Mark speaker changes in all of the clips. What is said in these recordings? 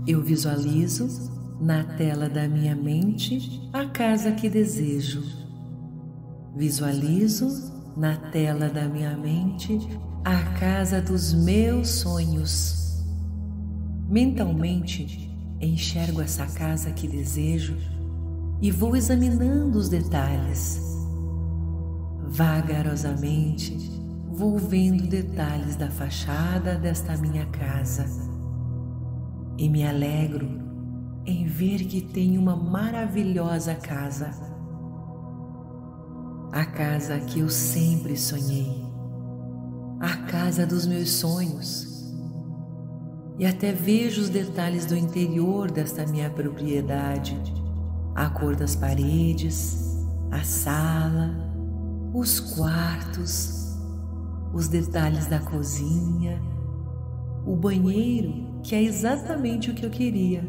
Speaker 1: Eu visualizo na tela da minha mente a casa que desejo. Visualizo na tela da minha mente a casa dos meus sonhos. Mentalmente, enxergo essa casa que desejo e vou examinando os detalhes. Vagarosamente, vou vendo detalhes da fachada desta minha casa e me alegro em ver que tenho uma maravilhosa casa. A casa que eu sempre sonhei, a casa dos meus sonhos. E até vejo os detalhes do interior desta minha propriedade, a cor das paredes, a sala, os quartos, os detalhes da cozinha, o banheiro, que é exatamente o que eu queria.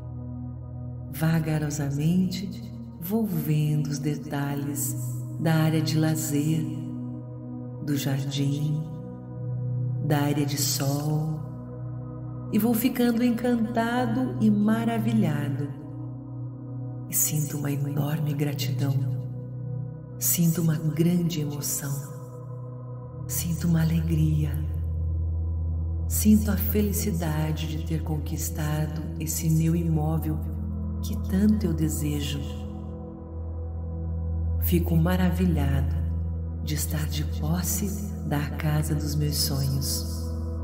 Speaker 1: Vagarosamente vou vendo os detalhes da área de lazer, do jardim, da área de sol, e vou ficando encantado e maravilhado. E sinto uma enorme gratidão, sinto uma grande emoção, sinto uma alegria, sinto a felicidade de ter conquistado esse meu imóvel que tanto eu desejo. Fico maravilhado de estar de posse da casa dos meus sonhos.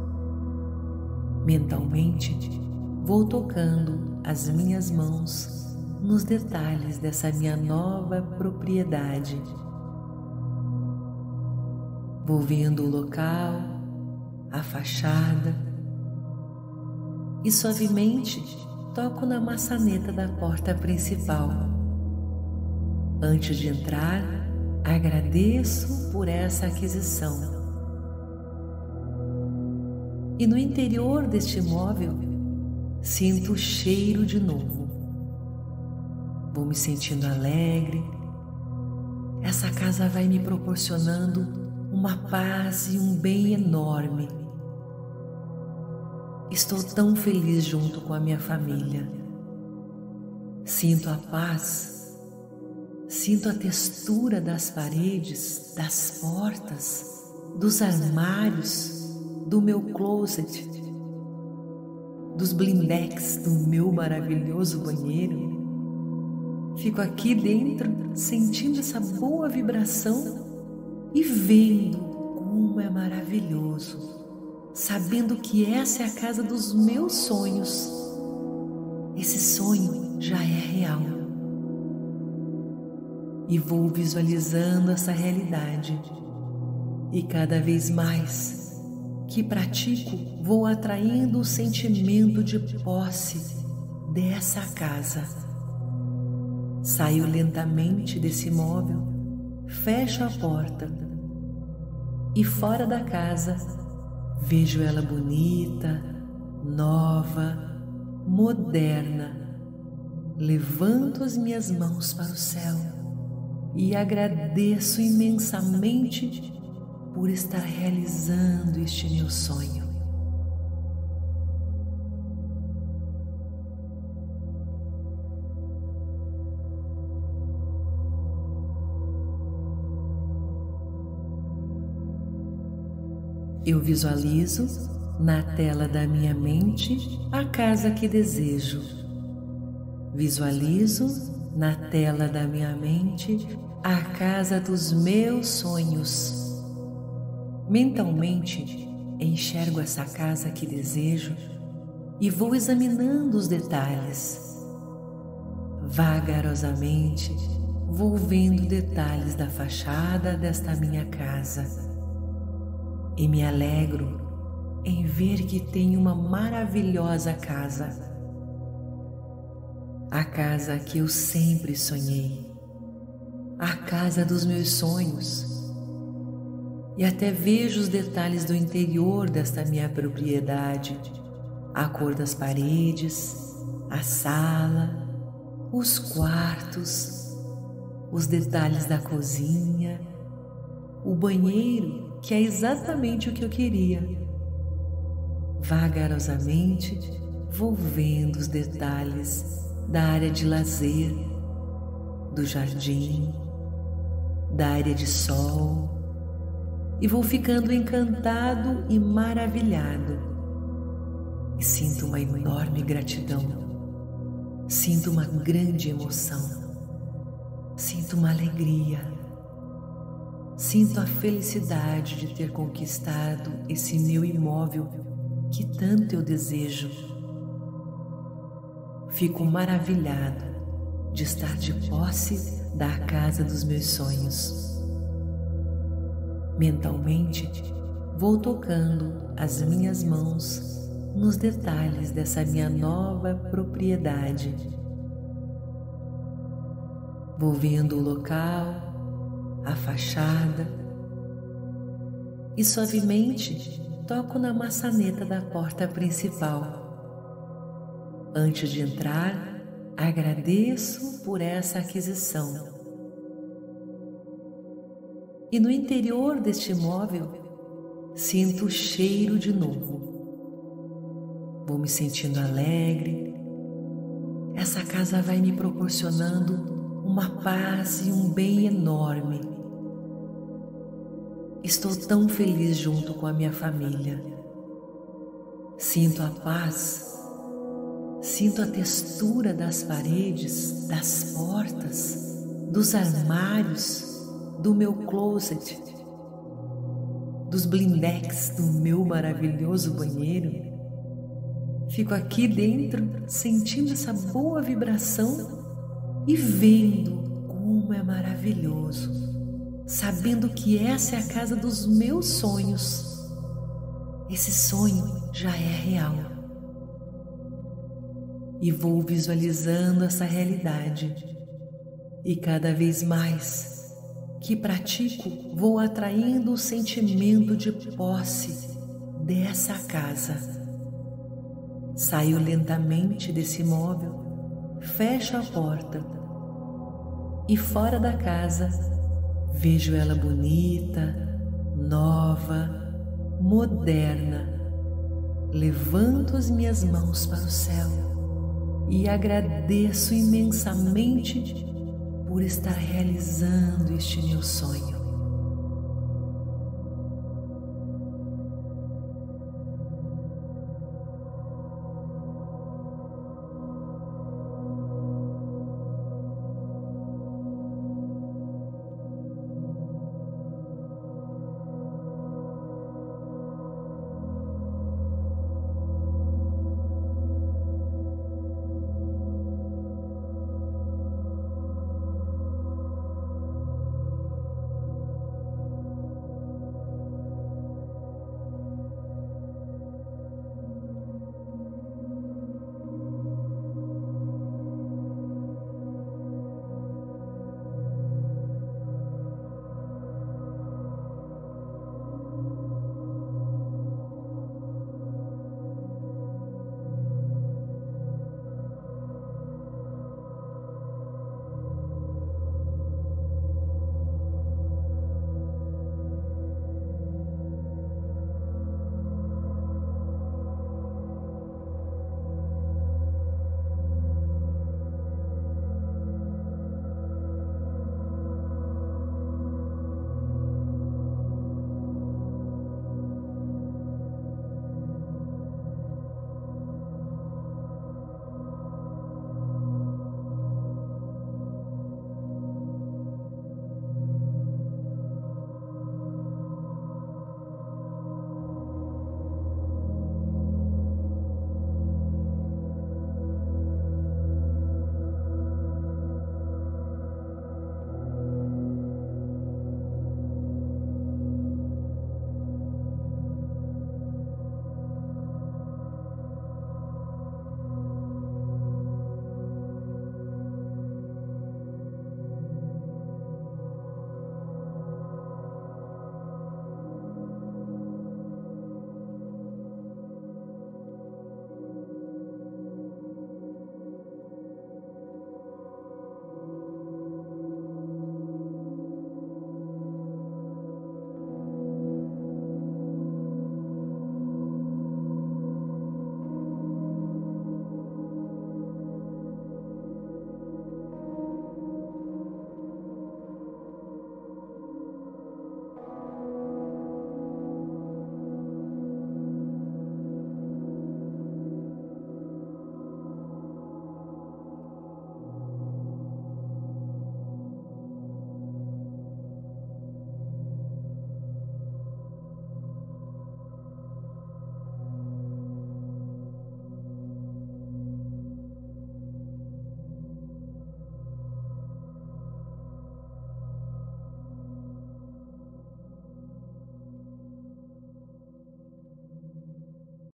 Speaker 1: Mentalmente, vou tocando as minhas mãos nos detalhes dessa minha nova propriedade. Vou vendo o local, a fachada e suavemente toco na maçaneta da porta principal. Antes de entrar, agradeço por essa aquisição. E no interior deste imóvel, sinto o cheiro de novo. Vou me sentindo alegre. Essa casa vai me proporcionando uma paz e um bem enorme. Estou tão feliz junto com a minha família. Sinto a paz, sinto a textura das paredes, das portas, dos armários, do meu closet, dos blindex do meu maravilhoso banheiro. Fico aqui dentro sentindo essa boa vibração e vendo como é maravilhoso, sabendo que essa é a casa dos meus sonhos. Esse sonho já é real. E vou visualizando essa realidade. E cada vez mais que pratico, vou atraindo o sentimento de posse dessa casa. Saio lentamente desse imóvel, fecho a porta e fora da casa vejo ela bonita, nova, moderna. Levanto as minhas mãos para o céu e agradeço imensamente por estar realizando este meu sonho. Eu visualizo na tela da minha mente a casa que desejo. Visualizo na tela da minha mente a casa dos meus sonhos. Mentalmente, enxergo essa casa que desejo e vou examinando os detalhes. Vagarosamente, vou vendo detalhes da fachada desta minha casa e me alegro em ver que tenho uma maravilhosa casa. A casa que eu sempre sonhei, a casa dos meus sonhos. E até vejo os detalhes do interior desta minha propriedade, a cor das paredes, a sala, os quartos, os detalhes da cozinha, o banheiro, que é exatamente o que eu queria. Vagarosamente vou vendo os detalhes da área de lazer, do jardim, da área de sol, e vou ficando encantado e maravilhado. E sinto uma enorme gratidão, sinto uma grande emoção, sinto uma alegria, sinto a felicidade de ter conquistado esse meu imóvel que tanto eu desejo. Fico maravilhado de estar de posse da casa dos meus sonhos. Mentalmente, vou tocando as minhas mãos nos detalhes dessa minha nova propriedade. Vou vendo o local, a fachada, e suavemente toco na maçaneta da porta principal. Antes de entrar, agradeço por essa aquisição. E no interior deste imóvel, sinto o cheiro de novo. Vou me sentindo alegre. Essa casa vai me proporcionando uma paz e um bem enorme. Estou tão feliz junto com a minha família. Sinto a paz, sinto a textura das paredes, das portas, dos armários, do meu closet, dos blindex do meu maravilhoso banheiro. Fico aqui dentro sentindo essa boa vibração e vendo como é maravilhoso, sabendo que essa é a casa dos meus sonhos. Esse sonho já é real. E vou visualizando essa realidade. E cada vez mais que pratico, vou atraindo o sentimento de posse dessa casa. Saio lentamente desse imóvel, fecho a porta e fora da casa vejo ela bonita, nova, moderna. Levanto as minhas mãos para o céu e agradeço imensamente por estar realizando este meu sonho.